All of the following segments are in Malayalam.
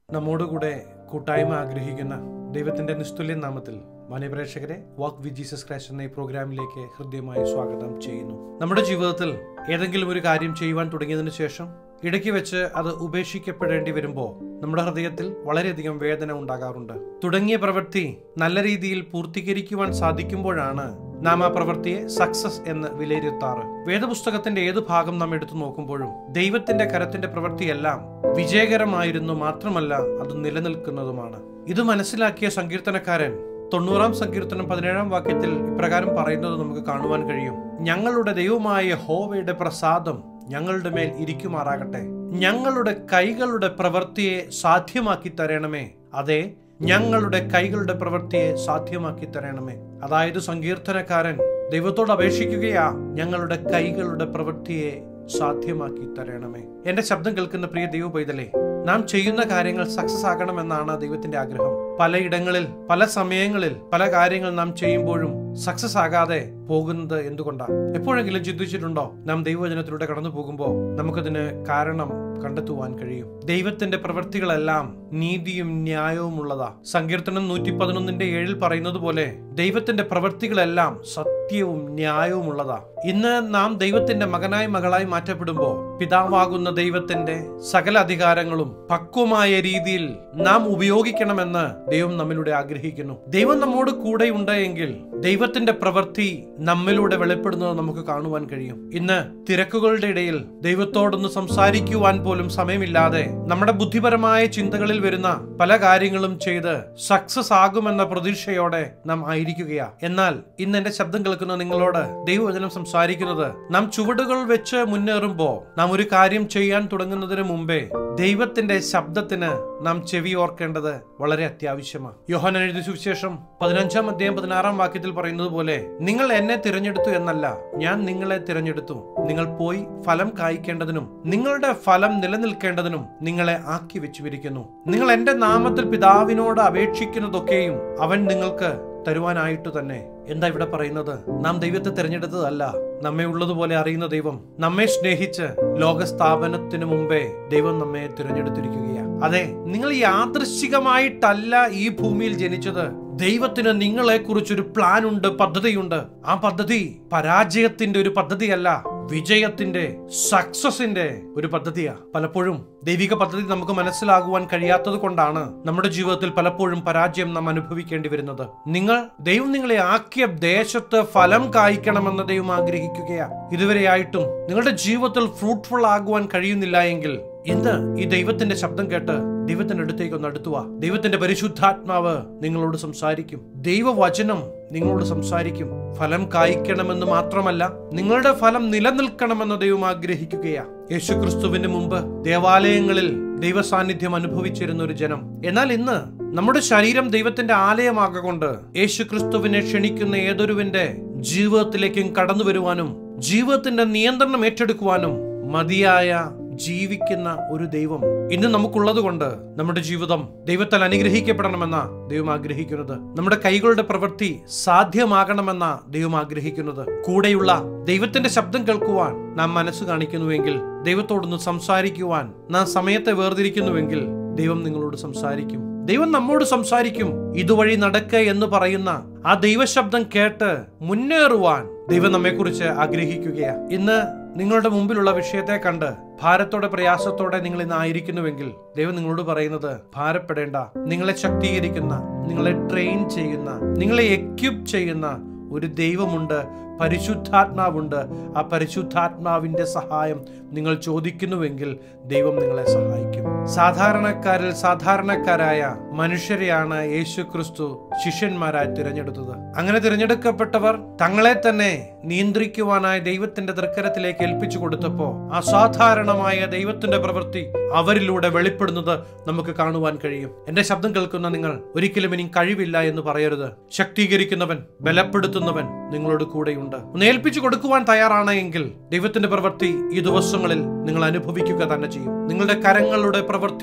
നമ്മോടുകൂടെ കൂട്ടായ്മ ആഗ്രഹിക്കുന്ന ദൈവത്തിന്റെ നിസ്തുല്യ നാമത്തിൽ മാന്യപ്രേക്ഷകരെ വാക്ക് വിത്ത് ജീസസ് ക്രൈസ്റ്റ് എന്ന ഈ പ്രോഗ്രാമിലേക്ക് ഹൃദ്യമായി സ്വാഗതം ചെയ്യുന്നു. നമ്മുടെ ജീവിതത്തിൽ ഏതെങ്കിലും ഒരു കാര്യം ചെയ്യുവാൻ തുടങ്ങിയതിനു ശേഷം ഇടയ്ക്ക് വെച്ച് അത് ഉപേക്ഷിക്കപ്പെടേണ്ടി വരുമ്പോൾ നമ്മുടെ ഹൃദയത്തിൽ വളരെയധികം വേദന ഉണ്ടാകാറുണ്ട്. തുടങ്ങിയ പ്രവൃത്തി നല്ല രീതിയിൽ പൂർത്തീകരിക്കുവാൻ സാധിക്കുമ്പോഴാണ് നാം ആ പ്രവൃത്തിയെ സക്സസ് എന്ന് വിലയിരുത്താറ്. വേദപുസ്തകത്തിന്റെ ഏത് ഭാഗം നാം എടുത്തു നോക്കുമ്പോഴും ദൈവത്തിന്റെ കരത്തിന്റെ പ്രവൃത്തിയെല്ലാം വിജയകരമായിരുന്നു, മാത്രമല്ല അത് നിലനിൽക്കുന്നതുമാണ്. ഇത് മനസ്സിലാക്കിയ സങ്കീർത്തനക്കാരൻ 90-ാം സങ്കീർത്തനം 17-ാം വാക്യത്തിൽ ഇപ്രകാരം പറയുന്നത് നമുക്ക് കാണുവാൻ കഴിയും: ഞങ്ങളുടെ ദൈവമായ യഹോവയുടെ പ്രസാദം ഞങ്ങളുടെ മേൽ ഇരിക്കുമാറാകട്ടെ, ഞങ്ങളുടെ കൈകളുടെ പ്രവൃത്തിയെ സാധ്യമാക്കി തരണമേ. അതെ, ഞങ്ങളുടെ കൈകളുടെ പ്രവൃത്തിയെ സാധ്യമാക്കി തരണമേ. അതായത് സങ്കീർത്തനക്കാരൻ ദൈവത്തോട് അപേക്ഷിക്കുകയാ, ഞങ്ങളുടെ കൈകളുടെ പ്രവൃത്തിയെ സാധ്യമാക്കി തരണമേ. എന്റെ ശബ്ദം കേൾക്കുന്ന പ്രിയ ദൈവ പൈതലേ, നാം ചെയ്യുന്ന കാര്യങ്ങൾ സക്സസ് ആകണമെന്നാണ് ദൈവത്തിന്റെ ആഗ്രഹം. പലയിടങ്ങളിൽ പല സമയങ്ങളിൽ പല കാര്യങ്ങൾ നാം ചെയ്യുമ്പോഴും സക്സസ് ആകാതെ പോകുന്നത് എന്തുകൊണ്ടാണ്? എപ്പോഴെങ്കിലും ചിന്തിച്ചിട്ടുണ്ടോ? നാം ദൈവവചനത്തിലൂടെ കടന്നു പോകുമ്പോൾ നമുക്കതിന് കാരണം കണ്ടെത്തുവാൻ കഴിയും. ദൈവത്തിന്റെ പ്രവൃത്തികളെല്ലാം നീതിയും ന്യായവും ഉള്ളതാ. സങ്കീർത്തനം 111:7 പറയുന്നത് പോലെ ദൈവത്തിന്റെ പ്രവൃത്തികളെല്ലാം സത്യവും ന്യായവും ഉള്ളതാ. ഇന്ന് നാം ദൈവത്തിന്റെ മകനായി മകളായി മാറ്റപ്പെടുമ്പോൾ പിതാവാകുന്ന ദൈവത്തിന്റെ സകല അധികാരങ്ങളും പക്വമായ രീതിയിൽ നാം ഉപയോഗിക്കണമെന്ന് ദൈവം നമ്മിലൂടെ ആഗ്രഹിക്കുന്നു. ദൈവം നമ്മോട് കൂടെ ഉണ്ടെങ്കിൽ ദൈവത്തിന്റെ പ്രവൃത്തി നമ്മിലൂടെ വെളിപ്പെടുന്നത് നമുക്ക് കാണുവാൻ കഴിയും. ഇന്ന് തിരക്കുകളുടെ ഇടയിൽ ദൈവത്തോടൊന്ന് സംസാരിക്കുവാൻ പോലും സമയമില്ലാതെ നമ്മുടെ ബുദ്ധിപരമായ ചിന്തകളിൽ വരുന്ന പല കാര്യങ്ങളും ചെയ്ത് സക്സസ് ആകുമെന്ന പ്രതീക്ഷയോടെ നാം ആയിരിക്കുകയാ. എന്നാൽ ഇന്ന് എന്റെ ശബ്ദം കേൾക്കുന്ന നിങ്ങളോട് ദൈവവചനം സംസാരിക്കുന്നത്, നാം ചുവടുകൾ വെച്ച് മുന്നേറുമ്പോൾ, നാം ഒരു കാര്യം ചെയ്യാൻ തുടങ്ങുന്നതിന് മുമ്പേ ദൈവത്തിന്റെ ശബ്ദത്തിന് നാം ചെവി ഓർക്കേണ്ടത് വളരെ അത്യാവശ്യമാണ്. യോഹന്നാൻ എഴുതിയ സുവിശേഷം 15-ാം അധ്യായം 16-ാം വാക്യത്തിൽ പറയുന്നത് പോലെ, നിങ്ങൾ എന്നെ തിരഞ്ഞെടുത്തു എന്നല്ല, ഞാൻ നിങ്ങളെ തിരഞ്ഞെടുത്തു, നിങ്ങൾ പോയി ഫലം കായ്ക്കേണ്ടതിനും നിങ്ങളുടെ ഫലം നിലനിൽക്കേണ്ടതിനും നിങ്ങളെ ആക്കി വെച്ചുമിരിക്കുന്നു. നിങ്ങൾ എന്റെ നാമത്തിൽ പിതാവിനോട് അപേക്ഷിക്കുന്നതൊക്കെയും അവൻ നിങ്ങൾക്ക് തരുവാനായിട്ട് തന്നെ. എന്താ ഇവിടെ പറയുന്നത്? നാം ദൈവത്തെ തിരഞ്ഞെടുത്തതല്ല, നമ്മെ ഉള്ളതുപോലെ അറിയുന്ന ദൈവം നമ്മെ സ്നേഹിച്ച് ലോകസ്ഥാപനത്തിന് മുമ്പേ ദൈവം നമ്മെ തിരഞ്ഞെടുത്തിരിക്കുകയാണ്. അതെ, നിങ്ങൾ യാദൃശ്ചികമായിട്ടല്ല ഈ ഭൂമിയിൽ ജനിച്ചത്. ദൈവത്തിന് നിങ്ങളെ കുറിച്ചൊരു പ്ലാൻ ഉണ്ട്, പദ്ധതിയുണ്ട്. ആ പദ്ധതി പരാജയത്തിന്റെ ഒരു പദ്ധതിയല്ല, വിജയത്തിന്റെ, സക്സസിന്റെ ഒരു പദ്ധതിയാ. പലപ്പോഴും ദൈവിക പദ്ധതി നമുക്ക് മനസ്സിലാകുവാൻ കഴിയാത്തത് കൊണ്ടാണ് നമ്മുടെ ജീവിതത്തിൽ പലപ്പോഴും പരാജയം നാം അനുഭവിക്കേണ്ടി വരുന്നത്. ദൈവം നിങ്ങളെ ആക്കിയ ദേശത്ത് ഫലം കായ്ക്കണമെന്ന് ദൈവം ആഗ്രഹിക്കുകയാ. ഇതുവരെയായിട്ടും നിങ്ങളുടെ ജീവിതത്തിൽ ഫ്രൂട്ട്ഫുൾ ആകുവാൻ കഴിയുന്നില്ല എങ്കിൽ ഇന്ന് ഈ ദൈവത്തിന്റെ ശബ്ദം കേട്ട് ദൈവത്തിന്റെ അടുത്തേക്ക് ഒന്ന് അടുത്തുവാ. ദൈവത്തിന്റെ പരിശുദ്ധാത്മാവ് നിങ്ങളോട് സംസാരിക്കും. ദൈവവചനം നിങ്ങളോട് സംസാരിക്കും. ഫലം കായ്ക്കണമെന്ന് മാത്രമല്ല, നിങ്ങളുടെ ഫലം നിലനിൽക്കണമെന്ന് ദൈവം ആഗ്രഹിക്കുകയാ. യേശുക്രിസ്തുവിന് മുമ്പ് ദേവാലയങ്ങളിൽ ദൈവസാന്നിധ്യം അനുഭവിച്ചിരുന്ന ഒരു ജനം, എന്നാൽ ഇന്ന് നമ്മുടെ ശരീരം ദൈവത്തിന്റെ ആലയമാകൊണ്ട് യേശുക്രിസ്തുവിനെ ക്ഷണിക്കുന്ന ഏതൊരുവിന്റെ ജീവിതത്തിലേക്കും കടന്നു വരുവാനും ജീവിതത്തിന്റെ നിയന്ത്രണം ഏറ്റെടുക്കുവാനും മതിയായ ജീവിക്കുന്ന ഒരു ദൈവം ഇന്ന് നമുക്കുള്ളത് കൊണ്ട് നമ്മുടെ ജീവിതം ദൈവത്താൽ അനുഗ്രഹിക്കപ്പെടണമെന്ന ദൈവം ആഗ്രഹിക്കുന്നത്. നമ്മുടെ കൈകളുടെ പ്രവൃത്തി സാധ്യമാകണമെന്ന ദൈവം ആഗ്രഹിക്കുന്നത്. കൂടെയുള്ള ദൈവത്തിന്റെ ശബ്ദം കേൾക്കുവാൻ നാം മനസ്സ് കാണിക്കുന്നുവെങ്കിൽ, ദൈവത്തോടൊന്ന് സംസാരിക്കുവാൻ നാം സമയത്തെ വേർതിരിക്കുന്നുവെങ്കിൽ ദൈവം നിങ്ങളോട് സംസാരിക്കും. ദൈവം നമ്മോട് സംസാരിക്കും. ഇതുവഴി നടക്ക എന്ന് പറയുന്ന ആ ദൈവശബ്ദം കേട്ട് മുന്നേറുവാൻ ദൈവം നമ്മെക്കുറിച്ച് ആഗ്രഹിക്കുകയാ. ഇന്ന് നിങ്ങളുടെ മുമ്പിലുള്ള വിഷയത്തെ കണ്ട് ഭാരത്തോടെ പ്രയാസത്തോടെ നിങ്ങൾ ഇന്ന് ആയിരിക്കുന്നുവെങ്കിൽ ദൈവം നിങ്ങളോട് പറയുന്നത്, ഭാരപ്പെടേണ്ട. നിങ്ങളെ ശക്തീകരിക്കുന്ന, നിങ്ങളെ ട്രെയിൻ ചെയ്യുന്ന, നിങ്ങളെ എക്വിപ്പ് ചെയ്യുന്ന ഒരു ദൈവമുണ്ട്, പരിശുദ്ധാത്മാവുണ്ട്. ആ പരിശുദ്ധാത്മാവിന്റെ സഹായം നിങ്ങൾ ചോദിക്കുന്നുവെങ്കിൽ ദൈവം നിങ്ങളെ സഹായിക്കും. സാധാരണക്കാരിൽ സാധാരണക്കാരായ മനുഷ്യരെയാണ് യേശുക്രിസ്തു ശിഷ്യന്മാരായി തിരഞ്ഞെടുത്തത്. അങ്ങനെ തിരഞ്ഞെടുക്കപ്പെട്ടവർ തങ്ങളെ തന്നെ നിയന്ത്രിക്കുവാനായി ദൈവത്തിന്റെ തൃക്കരത്തിലേക്ക് ഏൽപ്പിച്ചു കൊടുത്തപ്പോ അസാധാരണമായ ദൈവത്തിന്റെ പ്രവൃത്തി അവരിലൂടെ വെളിപ്പെടുന്നത് നമുക്ക് കാണുവാൻ കഴിയും. എന്റെ ശബ്ദം കേൾക്കുന്ന നിങ്ങൾ ഒരിക്കലും ഇനി കഴിവില്ല എന്ന് പറയരുത്. ശക്തീകരിക്കുന്നവൻ, ബലപ്പെടുത്തുന്നവൻ നിങ്ങളോട് കൂടെയുണ്ട്. ഒന്ന് ഏൽപ്പിച്ചു കൊടുക്കുവാൻ തയ്യാറാണെങ്കിൽ ദൈവത്തിന്റെ പ്രവൃത്തി ഈ ദിവസങ്ങളിൽ നിങ്ങൾ അനുഭവിക്കുക തന്നെ ചെയ്യും. നിങ്ങളുടെ കരങ്ങളുടെ പ്രവൃത്തി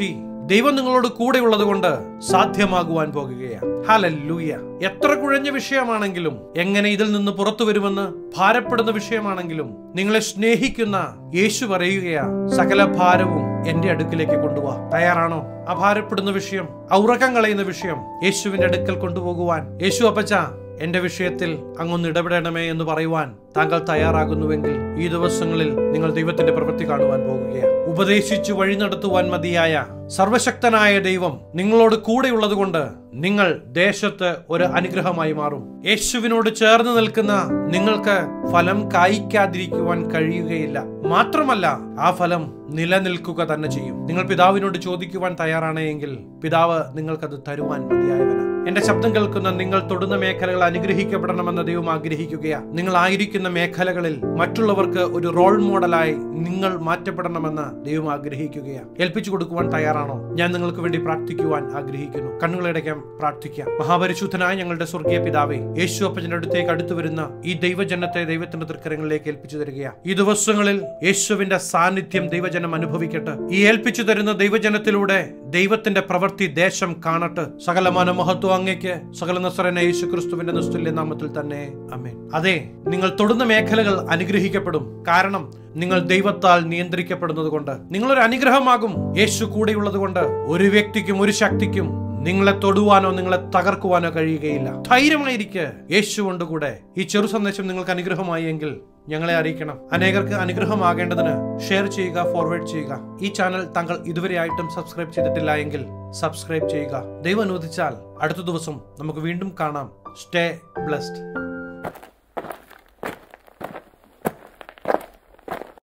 ദൈവം നിങ്ങളോട് കൂടെ ഉള്ളത് കൊണ്ട് സാധ്യമാകുവാൻ പോകുകയാണ്. ഹല്ലേലൂയ. എത്ര കുഴഞ്ഞ വിഷയമാണെങ്കിലും, എങ്ങനെ ഇതിൽ നിന്ന് പുറത്തു വരുമെന്ന് ഭാരപ്പെടുന്ന വിഷയമാണെങ്കിലും, നിങ്ങളെ സ്നേഹിക്കുന്ന യേശു പറയുകയാ, സകല ഭാരവും എന്റെ അടുക്കിലേക്ക് കൊണ്ടുപോവാ. തയ്യാറാണോ? ആ ഭാരപ്പെടുന്ന വിഷയം, ആ ഉറക്കം കളയുന്ന വിഷയം യേശുവിന്റെ അടുക്കൽ കൊണ്ടുപോകുവാൻ, യേശു അപ്പച്ച എന്റെ വിഷയത്തിൽ അങ്ങൊന്ന് ഇടപെടണമേ എന്ന് പറയുവാൻ താങ്കൾ തയ്യാറാകുന്നുവെങ്കിൽ ഈ ദിവസങ്ങളിൽ നിങ്ങൾ ദൈവത്തിന്റെ പ്രവൃത്തി കാണുവാൻ പോകുകയാണ്. ഉപദേശിച്ചു വഴി നടത്തുവാൻ മതിയായ സർവശക്തനായ ദൈവം നിങ്ങളോട് കൂടെയുള്ളത് കൊണ്ട് നിങ്ങൾ ദേശത്ത് ഒരു അനുഗ്രഹമായി മാറും. യേശുവിനോട് ചേർന്ന് നിൽക്കുന്ന നിങ്ങൾക്ക് ഫലം കായ്ക്കാതിരിക്കുവാൻ കഴിയുകയില്ല. മാത്രമല്ല, ആ ഫലം നിലനിൽക്കുക തന്നെ ചെയ്യും. നിങ്ങൾ പിതാവിനോട് ചോദിക്കുവാൻ തയ്യാറാണ് എങ്കിൽ പിതാവ് നിങ്ങൾക്കത് തരുവാൻ മതിയായവനാണ്. എന്റെ ശബ്ദം കേൾക്കുന്ന നിങ്ങൾ തൊടുന്ന മേഖലകൾ അനുഗ്രഹിക്കപ്പെടണമെന്ന് ദൈവം ആഗ്രഹിക്കുകയാണ്. നിങ്ങൾ ആയിരിക്കുന്ന മേഖലകളിൽ മറ്റുള്ളവർക്ക് ഒരു റോൾ മോഡലായി നിങ്ങൾ മാറ്റപ്പെടണമെന്ന് ദൈവം ആഗ്രഹിക്കുകയാണ്. ഏൽപ്പിച്ചു കൊടുക്കുവാൻ തയ്യാറാണോ? ഞാൻ നിങ്ങൾക്ക് വേണ്ടി പ്രാർത്ഥിക്കുവാൻ ആഗ്രഹിക്കുന്നു. കണ്ണുകളടയ്ക്കാം, പ്രാർത്ഥിക്കാം. മഹാപരിശുദ്ധനായ ഞങ്ങളുടെ സ്വർഗീയ പിതാവേ, യേശു അപ്പച്ചന്റെ അടുത്തേക്ക് അടുത്തു വരുന്ന ഈ ദൈവജനത്തെ ദൈവത്തിന്റെ തൃക്കരങ്ങളിലേക്ക് ഏൽപ്പിച്ചു തരികയാണ്. ഈ ദിവസങ്ങളിൽ യേശുവിന്റെ സാന്നിധ്യം ദൈവജനം അനുഭവിക്കട്ടെ. ഈ ഏൽപ്പിച്ചു തരുന്ന ദൈവജനത്തിലൂടെ ദൈവത്തിന്റെ പ്രവൃത്തി ദേശം കാണട്ടെ. സകലമാന മഹത്വം അങ്ങേക്ക്, സകല നസറേനായ യേശു ക്രിസ്തുവിന്റെ നിസ്തുല്യ നാമത്തിൽ തന്നെ ആമേൻ. അതെ, നിങ്ങൾ തൊടുന്ന മേഖലകൾ അനുഗ്രഹിക്കപ്പെടും. കാരണം നിങ്ങൾ ദൈവത്താൽ നിയന്ത്രിക്കപ്പെടുന്നത് കൊണ്ട്. നിങ്ങളൊരു അനുഗ്രഹമാകും. യേശു കൂടെയുള്ളത് കൊണ്ട് ഒരു വ്യക്തിക്കും ഒരു ശക്തിക്കും നിങ്ങളെ തൊടുവാനോ നിങ്ങളെ തകർക്കുവാനോ കഴിയുകയില്ല. ധൈര്യമായിരിക്കെ, യേശു കൊണ്ട് കൂടെ. ഈ ചെറു സന്ദേശം നിങ്ങൾക്ക് അനുഗ്രഹമായി എങ്കിൽ ഞങ്ങളെ അറിയിക്കണം. അനേകർക്ക് അനുഗ്രഹമാകേണ്ടതിന് ഷെയർ ചെയ്യുക, ഫോർവേഡ് ചെയ്യുക. ഈ ചാനൽ താങ്കൾ ഇതുവരെയായിട്ടും സബ്സ്ക്രൈബ് ചെയ്തിട്ടില്ല എങ്കിൽ സബ്സ്ക്രൈബ് ചെയ്യുക. ദൈവം അനുവദിച്ചാൽ അടുത്ത ദിവസം നമുക്ക് വീണ്ടും കാണാം. Stay blessed.